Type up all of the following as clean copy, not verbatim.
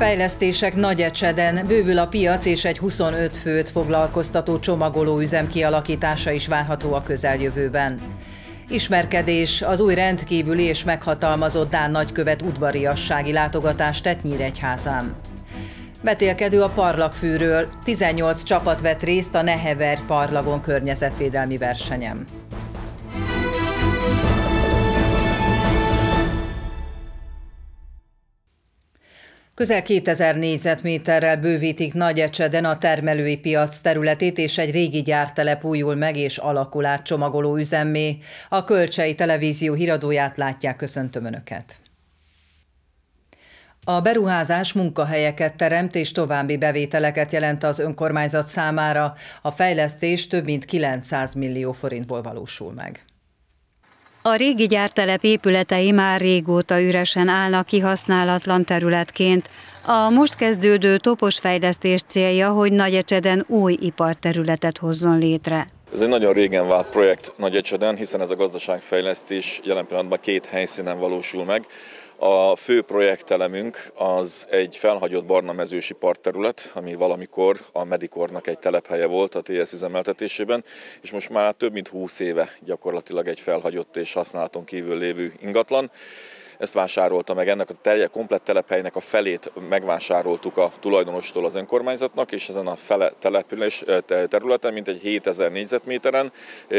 Fejlesztések Nagyecseden, bővül a piac és egy 25 főt foglalkoztató csomagolóüzem kialakítása is várható a közeljövőben. Ismerkedés, az új rendkívüli és meghatalmazott dán nagykövet udvariassági látogatást tett Nyíregyházán. Vetélkedő a parlagfűről, 18 csapat vett részt a Nehever parlagon környezetvédelmi versenyen. Közel 2000 négyzetméterrel bővítik Nagyecseden a termelői piac területét, és egy régi gyártelep újul meg és alakul át csomagolóüzemmé. A Kölcsei Televízió híradóját látják, köszöntöm Önöket. A beruházás munkahelyeket teremt és további bevételeket jelent az önkormányzat számára. A fejlesztés több mint 900 millió forintból valósul meg. A régi gyártelep épületei már régóta üresen állnak kihasználatlan területként. A most kezdődő topos fejlesztés célja, hogy Nagyecseden új iparterületet hozzon létre. Ez egy nagyon régen várt projekt Nagyecseden, hiszen ez a gazdaságfejlesztés jelen pillanatban 2 helyszínen valósul meg. A fő projektelemünk az egy felhagyott barnamezős iparterület, ami valamikor a Medikornak egy telephelye volt a TS üzemeltetésében, és most már több mint 20 éve gyakorlatilag egy felhagyott és használaton kívül lévő ingatlan. Ezt vásárolta meg, ennek a komplett telephelynek a felét megvásároltuk a tulajdonostól az önkormányzatnak, és ezen a település területen, mint egy 7000 négyzetméteren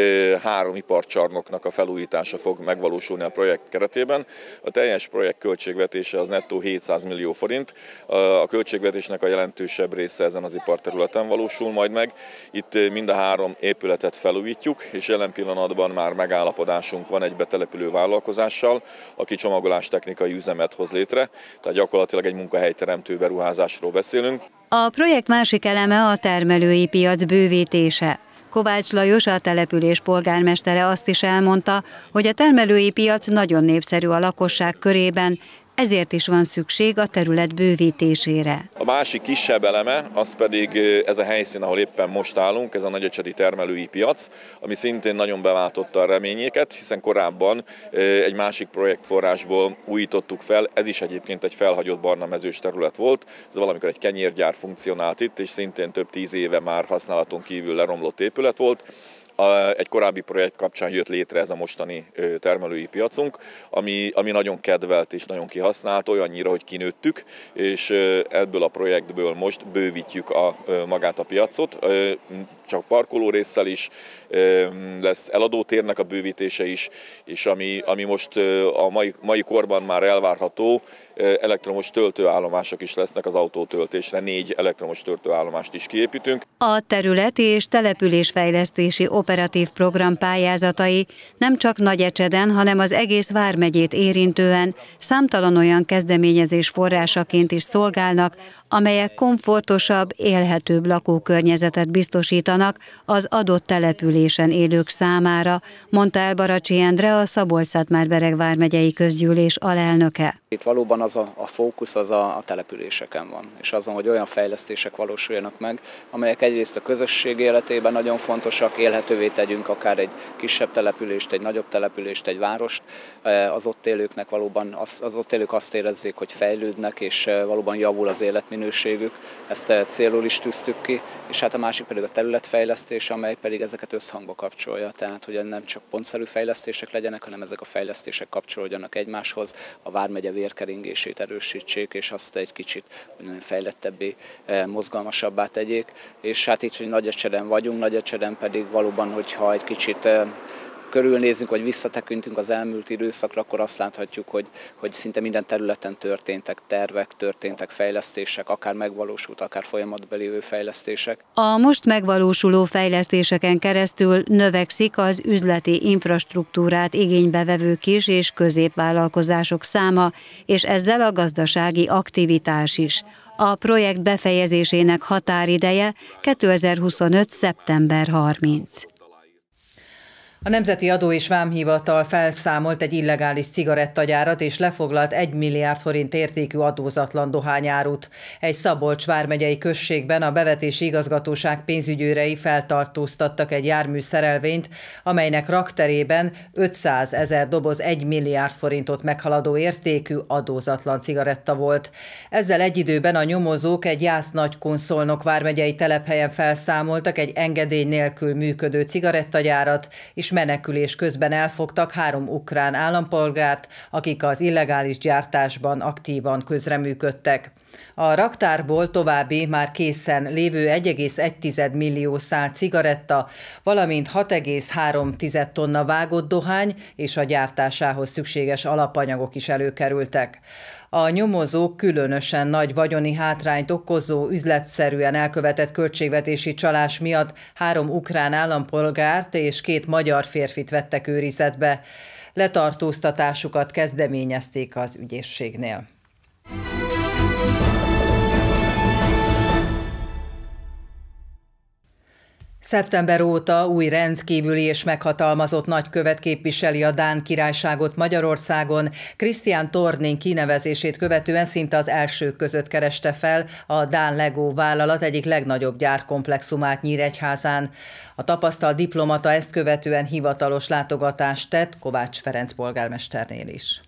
3 iparcsarnoknak a felújítása fog megvalósulni a projekt keretében. A teljes projekt költségvetése az nettó 700 millió forint. A költségvetésnek a jelentősebb része ezen az iparterületen valósul majd meg. Itt mind a 3 épületet felújítjuk, és jelen pillanatban már megállapodásunk van egy betelepülő vállalkozással, aki technikai üzemet hoz létre, tehát gyakorlatilag egy munkahelyteremtő beruházásról beszélünk. A projekt másik eleme a termelői piac bővítése. Kovács Lajos, a település polgármestere azt is elmondta, hogy a termelői piac nagyon népszerű a lakosság körében, ezért is van szükség a terület bővítésére. A másik kisebb eleme, az pedig ez a helyszín, ahol éppen most állunk, ez a nagyecsedi termelői piac, ami szintén nagyon beváltotta a reményéket, hiszen korábban egy másik projektforrásból újítottuk fel, ez is egyébként egy felhagyott barnamezős terület volt, ez valamikor egy kenyérgyár funkcionált itt, és szintén több 10 éve már használaton kívül leromlott épület volt. Egy korábbi projekt kapcsán jött létre ez a mostani termelői piacunk, ami nagyon kedvelt és nagyon kihasznált, olyannyira, hogy kinőttük, és ebből a projektből most bővítjük magát a piacot, csak parkoló résszel is, lesz eladótérnek a bővítése is, és ami most a mai korban már elvárható, elektromos töltőállomások is lesznek az autótöltésre, 4 elektromos töltőállomást is kiépítünk. A terület és településfejlesztési operatív program pályázatai nem csak Nagyecseden, hanem az egész vármegyét érintően számtalan olyan kezdeményezés forrásaként is szolgálnak, amelyek komfortosabb, élhetőbb lakókörnyezetet biztosítanak az adott településen élők számára, mondta el Baracsi Endre, a Szabolcs-Szatmár-Bereg vármegyei közgyűlés alelnöke. Itt valóban az a fókusz az a településeken van, és azon, hogy olyan fejlesztések valósuljanak meg, amelyek egyrészt a közösség életében nagyon fontosak, élhetővé tegyünk akár egy kisebb települést, egy nagyobb települést, egy várost, az ott élőknek valóban, az ott élők azt érezzék, hogy fejlődnek, és valóban javul az életminőségük, ezt célul is tűztük ki, és hát a másik pedig a területfejlesztés, amely pedig ezeket összhangba kapcsolja, tehát hogy nem csak pontszerű fejlesztések legyenek, hanem ezek a fejlesztések kapcsolódjanak egymáshoz, a vármegye vérkeringését erősítsék, és azt egy kicsit fejlettebbé, mozgalmasabbá tegyék. És hát itt, hogy Nagyecseden vagyunk, Nagyecseden pedig valóban, hogyha egy kicsit körülnézünk, vagy visszatekintünk az elmúlt időszakra, akkor azt láthatjuk, hogy szinte minden területen történtek tervek, történtek fejlesztések, akár megvalósult, akár folyamatban lévő fejlesztések. A most megvalósuló fejlesztéseken keresztül növekszik az üzleti infrastruktúrát igénybe vevő kis- és középvállalkozások száma, és ezzel a gazdasági aktivitás is. A projekt befejezésének határideje 2025. szeptember 30. A Nemzeti Adó és Vámhivatal felszámolt egy illegális cigarettagyárat és lefoglalt 1 milliárd forint értékű adózatlan dohányárut. Egy Szabolcs vármegyei községben a bevetési igazgatóság pénzügyőrei feltartóztattak egy járműszerelvényt, amelynek rakterében 500 000 doboz 1 milliárd forintot meghaladó értékű adózatlan cigaretta volt. Ezzel egy időben a nyomozók egy Jász-Nagykun-Szolnok vármegyei telephelyen felszámoltak egy engedély nélkül működő cigarettagyárat, és menekülés közben elfogtak 3 ukrán állampolgárt, akik az illegális gyártásban aktívan közreműködtek. A raktárból további már készen lévő 1,1 millió szál cigaretta, valamint 6,3 tonna vágott dohány és a gyártásához szükséges alapanyagok is előkerültek. A nyomozók különösen nagy vagyoni hátrányt okozó, üzletszerűen elkövetett költségvetési csalás miatt 3 ukrán állampolgárt és 2 magyar férfit vettek őrizetbe. Letartóztatásukat kezdeményezték az ügyészségnél. Szeptember óta új rendkívüli és meghatalmazott nagykövet képviseli a Dán Királyságot Magyarországon. Christian Torning kinevezését követően szinte az elsők között kereste fel a dán Lego vállalat egyik legnagyobb gyárkomplexumát Nyíregyházán. A tapasztalt diplomata ezt követően hivatalos látogatást tett Kovács Ferenc polgármesternél is.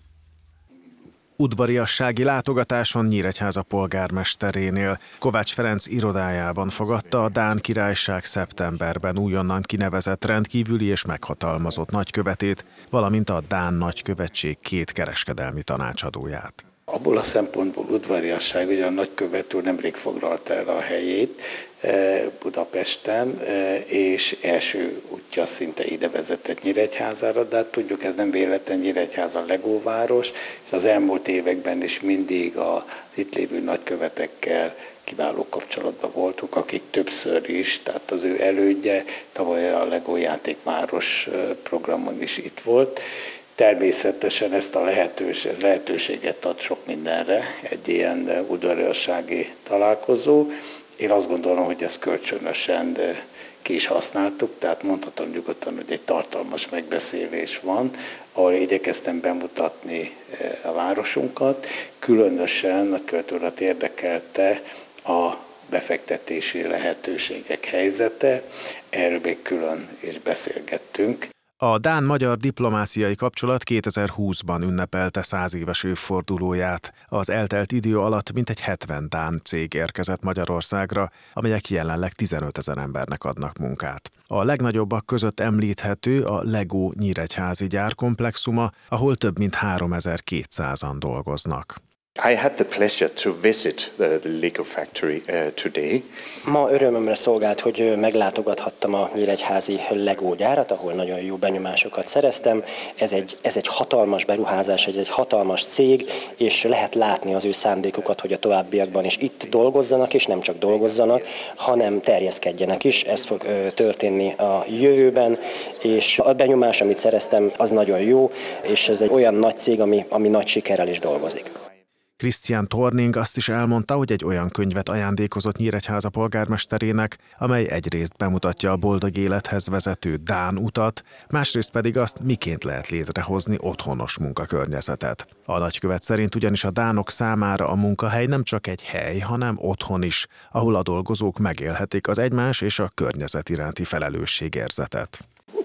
Udvariassági látogatáson Nyíregyháza polgármesterénél Kovács Ferenc irodájában fogadta a Dán Királyság szeptemberben újonnan kinevezett rendkívüli és meghatalmazott nagykövetét, valamint a Dán Nagykövetség 2 kereskedelmi tanácsadóját. Abból a szempontból udvariasság, hogy a nagykövet úr nemrég foglalta el a helyét Budapesten, és első útja szinte ide vezetett Nyíregyházára, de hát tudjuk, ez nem véletlen, Nyíregyháza Lego város, és az elmúlt években is mindig az itt lévő nagykövetekkel kiváló kapcsolatban voltunk, akik többször is, tehát az ő elődje tavaly a Lego játékváros programon is itt volt. Természetesen ezt ez lehetőséget ad sok mindenre, egy ilyen udvariassági találkozó. Én azt gondolom, hogy ezt kölcsönösen ki is használtuk, tehát mondhatom nyugodtan, hogy egy tartalmas megbeszélés van, ahol igyekeztem bemutatni a városunkat. Különösen nagykövet urat érdekelte a befektetési lehetőségek helyzete, erről még külön is beszélgettünk. A dán-magyar diplomáciai kapcsolat 2020-ban ünnepelte 100 éves évfordulóját. Az eltelt idő alatt mintegy 70 dán cég érkezett Magyarországra, amelyek jelenleg 15 000 embernek adnak munkát. A legnagyobbak között említhető a Lego nyíregyházi gyárkomplexuma, ahol több mint 3200-an dolgoznak. I had the pleasure to visit the Lego factory today. Ma örömömre szolgált, hogy meglátogathattam a nyíregyházi Lego gyárat, ahol nagyon jó benyomásokat szereztem. Ez egy hatalmas beruházás, egy hatalmas cég, és lehet látni az ő szándékukat, hogy a továbbiakban is itt dolgozzanak, és nem csak dolgozzanak, hanem terjeszkedjenek is. Ez fog történni a jövőben, és a benyomás, amit szereztem, az nagyon jó, és ez egy olyan nagy cég, ami nagy sikerrel is dolgozik. Christian Torning azt is elmondta, hogy egy olyan könyvet ajándékozott Nyíregyháza polgármesterének, amely egyrészt bemutatja a boldog élethez vezető dán utat, másrészt pedig azt, miként lehet létrehozni otthonos munkakörnyezetet. A nagykövet szerint ugyanis a dánok számára a munkahely nem csak egy hely, hanem otthon is, ahol a dolgozók megélhetik az egymás és a környezet iránti felelősségérzetet.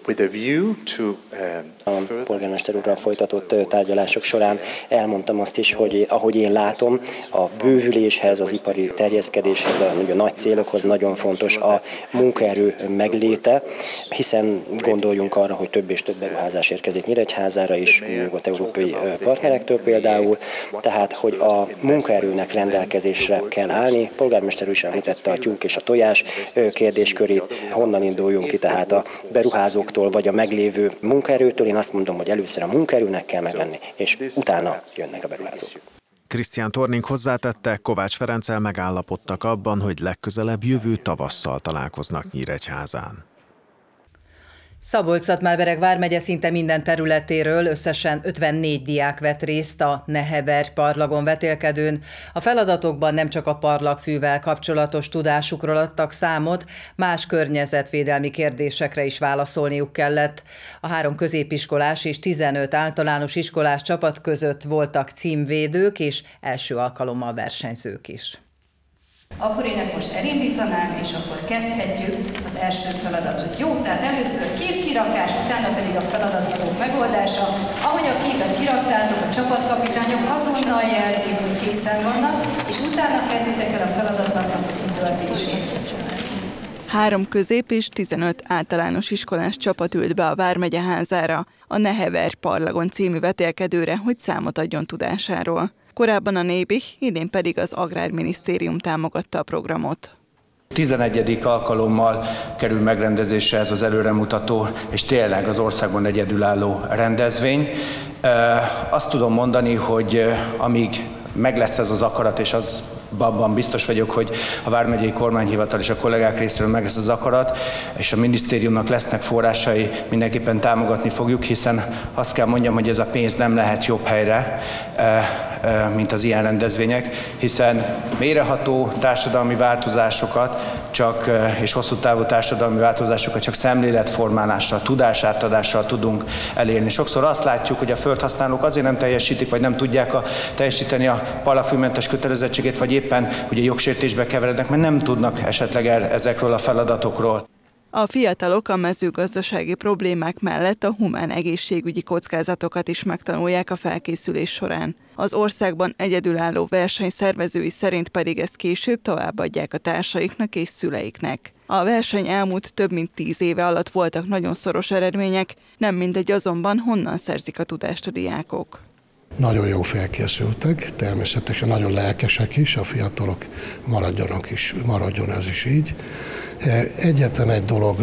A polgármester úrral folytatott tárgyalások során elmondtam azt is, hogy ahogy én látom, a bővüléshez, az ipari terjeszkedéshez, a nagy célokhoz nagyon fontos a munkaerő megléte, hiszen gondoljunk arra, hogy több és több beruházás érkezik Nyíregyházára is, nyugat-európai partnerektől például, tehát hogy a munkaerőnek rendelkezésre kell állni. A polgármester úr is említette a tyúk és a tojás kérdéskörét, honnan induljunk ki, tehát a beruházók vagy a meglévő munkaerőtől. Én azt mondom, hogy először a munkaerőnek kell meglenni, és utána jönnek a beruházók. Christian Torning hozzátette, Kovács Ferenccel megállapodtak abban, hogy legközelebb jövő tavasszal találkoznak Nyíregyházán. Szabolcs-Szatmár-Bereg vármegye szinte minden területéről összesen 54 diák vett részt a Nehever parlagon vetélkedőn. A feladatokban nem csak a parlagfűvel kapcsolatos tudásukról adtak számot, más környezetvédelmi kérdésekre is válaszolniuk kellett. A 3 középiskolás és 15 általános iskolás csapat között voltak címvédők és első alkalommal versenyzők is. Akkor én ezt most elindítanám, és akkor kezdhetjük az első feladatot. Jó, tehát először képkirakás, utána pedig a feladatok megoldása. Ahogy a képet kiraktátok, a csapatkapitányok azonnal jelzik, hogy készen vannak, és utána kezditek el a feladatnak a kitöltését. 3 közép- és 15 általános iskolás csapat ült be a vármegye házára, a Nehever parlagon című vetélkedőre, hogy számot adjon tudásáról. Korábban a Nébih, idén pedig az Agrárminisztérium támogatta a programot. 11. alkalommal kerül megrendezésre ez az előremutató, és tényleg az országban egyedülálló rendezvény. Azt tudom mondani, hogy amíg meg lesz ez az akarat, és abban biztos vagyok, hogy a vármegyei kormányhivatal és a kollégák részéről meg lesz az akarat, és a minisztériumnak lesznek forrásai, mindenképpen támogatni fogjuk, hiszen azt kell mondjam, hogy ez a pénz nem lehet jobb helyre, mint az ilyen rendezvények, hiszen mélyreható társadalmi változásokat és hosszú távú társadalmi változásokat csak szemléletformálással, tudásátadással tudunk elérni. Sokszor azt látjuk, hogy a földhasználók azért nem teljesítik, vagy nem tudják teljesíteni a parlagfűmentes kötelezettségét, vagy éppen ugye jogsértésbe keverednek, mert nem tudnak esetleg ezekről a feladatokról. A fiatalok a mezőgazdasági problémák mellett a humán egészségügyi kockázatokat is megtanulják a felkészülés során. Az országban egyedülálló versenyszervezői szerint pedig ezt később továbbadják a társaiknak és szüleiknek. A verseny elmúlt több mint 10 éve alatt voltak nagyon szoros eredmények, nem mindegy azonban, honnan szerzik a tudást a diákok. Nagyon jó felkészültek, természetesen nagyon lelkesek is, a fiatalok maradjon ez is így. Egyetlen egy dolog,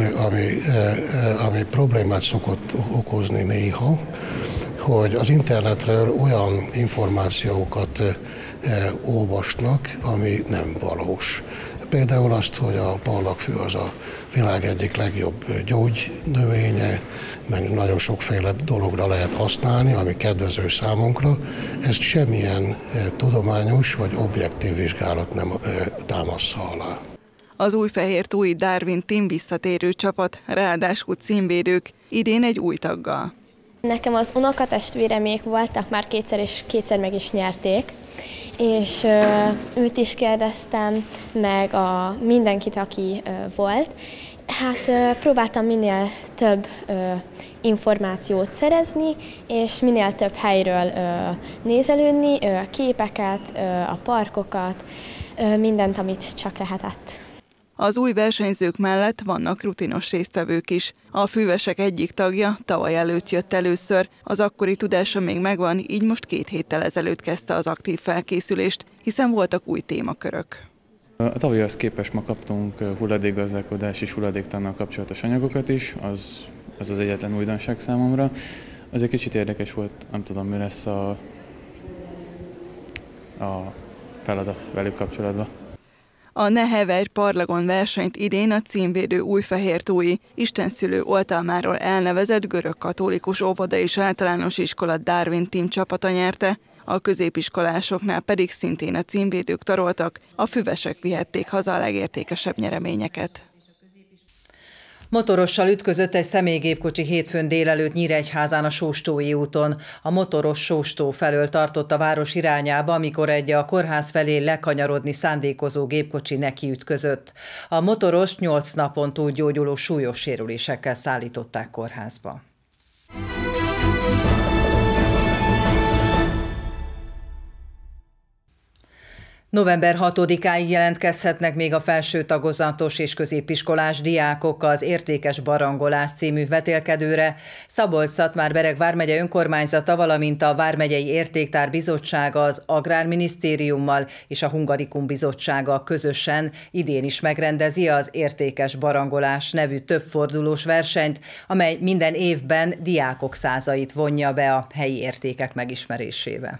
ami problémát szokott okozni néha, hogy az internetről olyan információkat olvasnak, ami nem valós. Például azt, hogy a parlagfű az a világ egyik legjobb gyógynövénye, meg nagyon sokféle dologra lehet használni, ami kedvező számunkra. Ezt semmilyen tudományos vagy objektív vizsgálat nem támassza alá. Az Újfehértói Darwin Team visszatérő csapat, ráadásul címvédők, idén egy új taggal. Nekem az unokatestvéremék voltak már kétszer, és kétszer meg is nyerték, és őt is kérdeztem, meg mindenkit, aki volt. Hát próbáltam minél több információt szerezni, és minél több helyről nézelődni, képeket, a parkokat, mindent, amit csak lehetett. Az új versenyzők mellett vannak rutinos résztvevők is. A fűvesek egyik tagja tavaly előtt jött először, az akkori tudása még megvan, így most 2 héttel ezelőtt kezdte az aktív felkészülést, hiszen voltak új témakörök. A tavalyhoz képest ma kaptunk hulladékgazdálkodás és hulladéktannal kapcsolatos anyagokat is, az az egyetlen újdonság számomra. Az egy kicsit érdekes volt, nem tudom, mi lesz a feladat velük kapcsolatban. A Nehever parlagon versenyt idén a címvédő Újfehértói, istenszülő oltalmáról elnevezett görög-katolikus óvoda és általános iskola Darwin Team csapata nyerte, a középiskolásoknál pedig szintén a címvédők taroltak, a füvesek vihették haza a legértékesebb nyereményeket. Motorossal ütközött egy személygépkocsi hétfőn délelőtt Nyíregyházán a Sóstói úton. A motoros Sóstó felől tartott a város irányába, amikor egy a kórház felé lekanyarodni szándékozó gépkocsi nekiütközött. A motorost 8 napon túl gyógyuló súlyos sérülésekkel szállították kórházba. November 6-áig jelentkezhetnek még a felső tagozatos és középiskolás diákok az Értékes Barangolás című vetélkedőre. Szabolcs-Szatmár-Bereg vármegye önkormányzata, valamint a Vármegyei Értéktár Bizottsága az Agrárminisztériummal és a Hungarikum Bizottsága közösen idén is megrendezi az Értékes Barangolás nevű többfordulós versenyt, amely minden évben diákok százait vonja be a helyi értékek megismerésébe.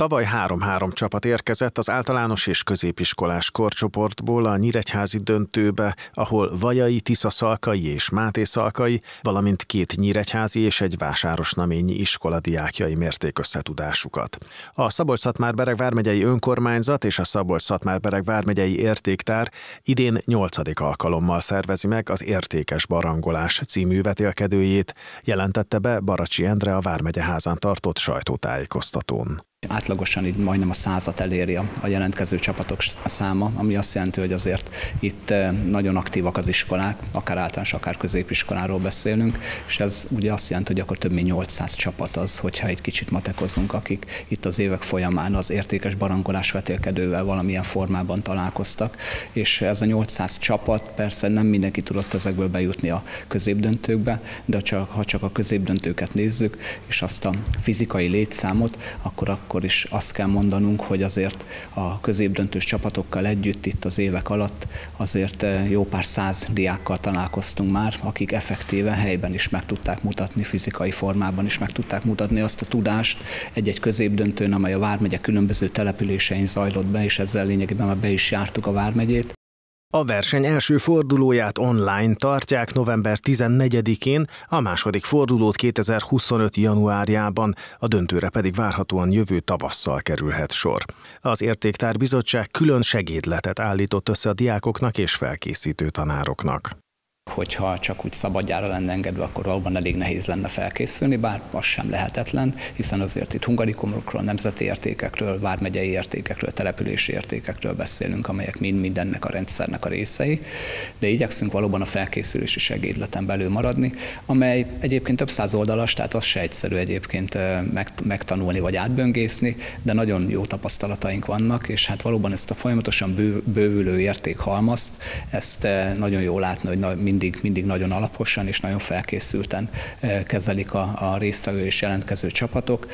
Tavaly 3-3 csapat érkezett az általános és középiskolás korcsoportból a nyíregyházi döntőbe, ahol Vajai, Tiszaszalkai és Máté Szalkai, valamint 2 nyíregyházi és egy vásárosnaményi iskola diákjai mérték összetudásukat. A Szabolcs-Szatmár-Bereg vármegyei önkormányzat és a Szabolcs-Szatmár-Bereg vármegyei értéktár idén 8. alkalommal szervezi meg az Értékes Barangolás című vetélkedőjét, jelentette be Baracsi Endre a Vármegye házán tartott sajtótájékoztatón. Átlagosan így majdnem a 100-at eléri a jelentkező csapatok száma, ami azt jelenti, hogy azért itt nagyon aktívak az iskolák, akár általános, akár középiskoláról beszélünk, és ez ugye azt jelenti, hogy akkor több mint 800 csapat az, hogyha egy kicsit matekozunk, akik itt az évek folyamán az értékes barangolás vetélkedővel valamilyen formában találkoztak, és ez a 800 csapat, persze nem mindenki tudott ezekből bejutni a középdöntőkbe, de ha csak a középdöntőket nézzük, és azt a fizikai létszámot, akkor is azt kell mondanunk, hogy azért a középdöntős csapatokkal együtt itt az évek alatt azért jó pár 100 diákkal találkoztunk már, akik effektíve helyben is meg tudták mutatni, fizikai formában is meg tudták mutatni azt a tudást egy-egy középdöntőn, amely a Vármegye különböző településein zajlott be, és ezzel lényegében már be is jártuk a Vármegyét. A verseny első fordulóját online tartják november 14-én, a második fordulót 2025. januárjában, a döntőre pedig várhatóan jövő tavasszal kerülhet sor. Az Értéktár Bizottság külön segédletet állított össze a diákoknak és felkészítő tanároknak. Hogyha csak úgy szabadjára lenne engedve, akkor valóban elég nehéz lenne felkészülni, bár az sem lehetetlen, hiszen azért itt hungarikumokról, nemzeti értékekről, vármegyei értékekről, települési értékekről beszélünk, amelyek mind ennek a rendszernek a részei, de igyekszünk valóban a felkészülési segédleten belül maradni, amely egyébként több száz oldalas, tehát az se egyszerű egyébként megtanulni vagy átböngészni, de nagyon jó tapasztalataink vannak, és hát valóban ezt a folyamatosan bővülő értékhalmazt, ezt nagyon jól látni, hogy mindig nagyon alaposan és nagyon felkészülten kezelik a résztvevő és jelentkező csapatok.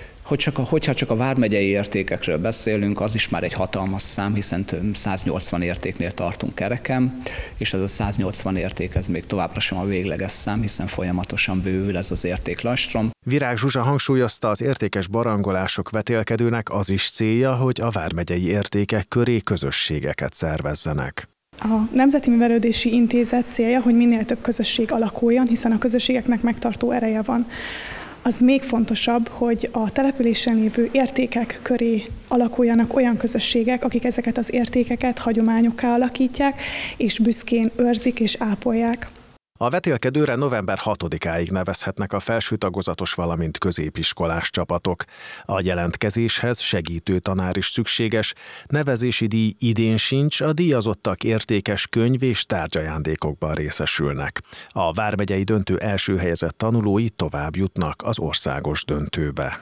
Hogyha csak a vármegyei értékekről beszélünk, az is már egy hatalmas szám, hiszen 180 értéknél tartunk kereken, és ez a 180 érték ez még továbbra sem a végleges szám, hiszen folyamatosan bővül ez az értéklastrom. Virág Zsuzsa hangsúlyozta, az értékes barangolások vetélkedőnek az is célja, hogy a vármegyei értékek köré közösségeket szervezzenek. A Nemzeti Művelődési Intézet célja, hogy minél több közösség alakuljon, hiszen a közösségeknek megtartó ereje van. Az még fontosabb, hogy a településen lévő értékek köré alakuljanak olyan közösségek, akik ezeket az értékeket hagyományokká alakítják, és büszkén őrzik és ápolják. A vetélkedőre november 6-áig nevezhetnek a felső tagozatos, valamint középiskolás csapatok. A jelentkezéshez segítő tanár is szükséges, nevezési díj idén sincs, a díjazottak értékes könyv és tárgyajándékokban részesülnek. A vármegyei döntő első helyezett tanulói tovább jutnak az országos döntőbe.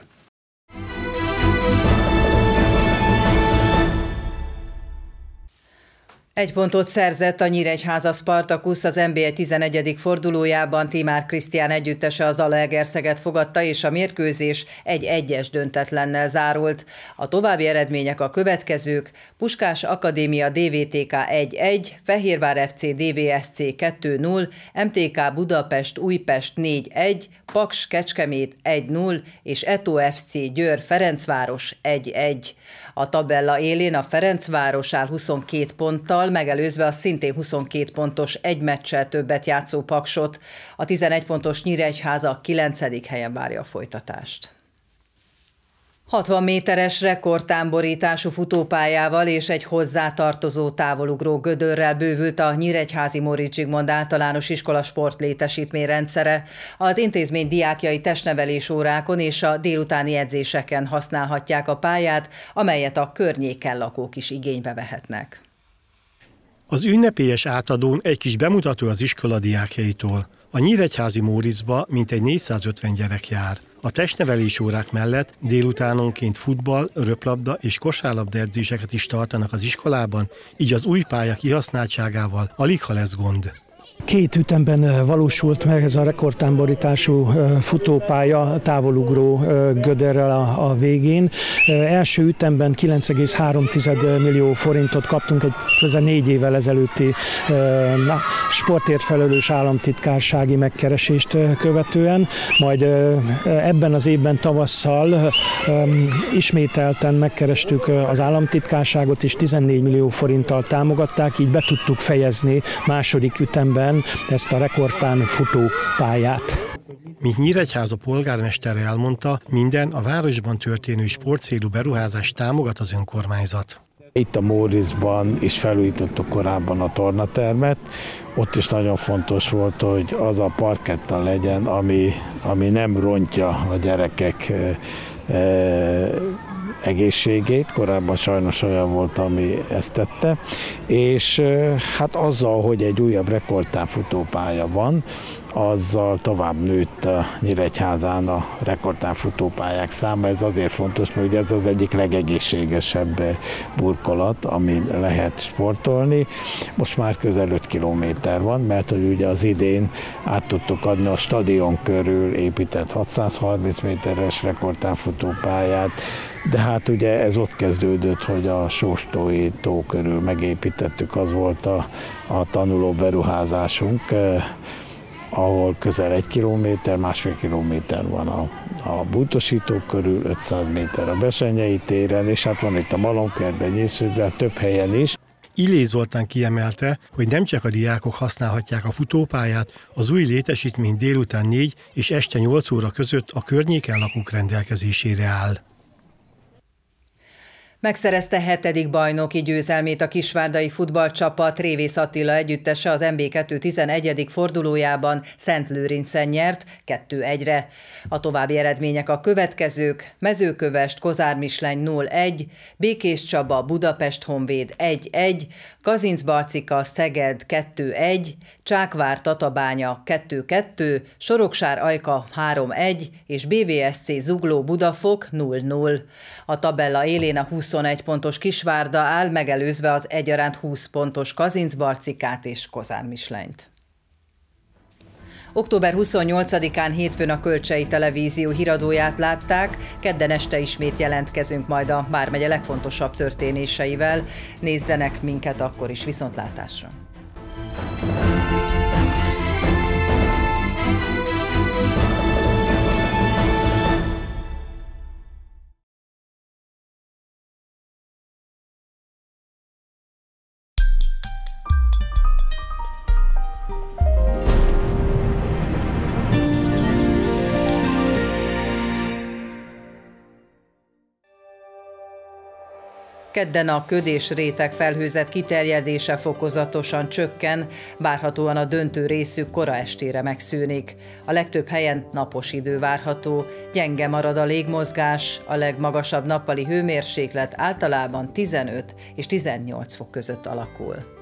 Egy pontot szerzett a Nyíregyháza Spartacus az NB1 11. fordulójában, Timár Krisztián együttese az Zalaegerszeget fogadta, és a mérkőzés egy 1-1 döntetlennel zárult. A további eredmények a következők: Puskás Akadémia DVTK 1-1, Fehérvár FC DVSC 2-0, MTK Budapest Újpest 4-1, Paks Kecskemét 1-0 és Eto FC Győr Ferencváros 1-1. A tabella élén a Ferencváros áll 22 ponttal, megelőzve a szintén 22 pontos egy meccsel többet játszó Paksot. A 11 pontos Nyíregyháza 9. helyen várja a folytatást. 60 méteres rekordtámborítású futópályával és egy hozzátartozó távolugró gödörrel bővült a nyíregyházi Móricz Zsigmond általános iskola sportlétesítményrendszere. Az intézmény diákjai testnevelés órákon és a délutáni edzéseken használhatják a pályát, amelyet a környéken lakók is igénybe vehetnek. Az ünnepélyes átadón egy kis bemutató az iskola diákjaitól. A nyíregyházi Móriczba mintegy 450 gyerek jár. A testnevelés órák mellett délutánonként futball, röplabda és kosárlabda edzéseket is tartanak az iskolában, így az új pálya kihasználtságával alig ha lesz gond. 2 ütemben valósult meg ez a rekordtámborítású futópálya távolugró gödörrel a végén. Első ütemben 9,3 millió forintot kaptunk egy közel 4 évvel ezelőtti sportért felelős államtitkársági megkeresést követően, majd ebben az évben tavasszal ismételten megkerestük az államtitkárságot, és 14 millió forinttal támogatták, így be tudtuk fejezni második ütemben ezt a rekordtán futópályát. Mint Nyíregyháza polgármestere elmondta, minden a városban történő sportcélú beruházást támogat az önkormányzat. Itt a Móricban is felújítottuk korábban a tornatermet, ott is nagyon fontos volt, hogy az a parketta legyen, ami nem rontja a gyerekek egészségét, korábban sajnos olyan volt, ami ezt tette, és hát azzal, hogy egy újabb rekordtán futópálya van, azzal tovább nőtt a Nyíregyházán a rekordtán futópályák száma. Ez azért fontos, mert ez az egyik legegészségesebb burkolat, ami lehet sportolni. Most már közel 5 kilométer van, mert hogy ugye az idén át tudtuk adni a stadion körül épített 630 méteres rekordtán futópályát, de hát ugye ez ott kezdődött, hogy a Sóstói tó körül megépítettük, az volt a tanuló beruházásunk, ahol közel 1 kilométer, 1,5 kilométer van a bútosítók körül, 500 méter a Besenyei téren, és hát van itt a Malomkertben, Nyírsőben, több helyen is. Illés Zoltán kiemelte, hogy nem csak a diákok használhatják a futópályát, az új létesítmény délután 4 és este 8 óra között a környéken lakók rendelkezésére áll. Megszerezte 7. bajnoki győzelmét a kisvárdai futballcsapat, Révész Attila együttese az MB2 11. fordulójában Szentlőrincen nyert 2-1-re. A további eredmények a következők: Mezőkövesd Kozármisleny 0-1, Békés Csaba Budapest Honvéd 1-1, Kazincbarcika Szeged 2-1, Csákvár Tatabánya 2-2, Soroksár Ajka 3-1 és BVSC Zugló Budafok 0-0. A tabella élén a 21 pontos Kisvárda áll, megelőzve az egyaránt 20 pontos Kazincbarcikát és Kozármislenyt. Október 28-án hétfőn a Kölcsei Televízió híradóját látták, kedden este ismét jelentkezünk majd a vármegye legfontosabb történéseivel. Nézzenek minket akkor is, viszontlátásra! Kedden a köd és réteg felhőzet kiterjedése fokozatosan csökken, várhatóan a döntő részük kora estére megszűnik. A legtöbb helyen napos idő várható, gyenge marad a légmozgás, a legmagasabb nappali hőmérséklet általában 15 és 18 fok között alakul.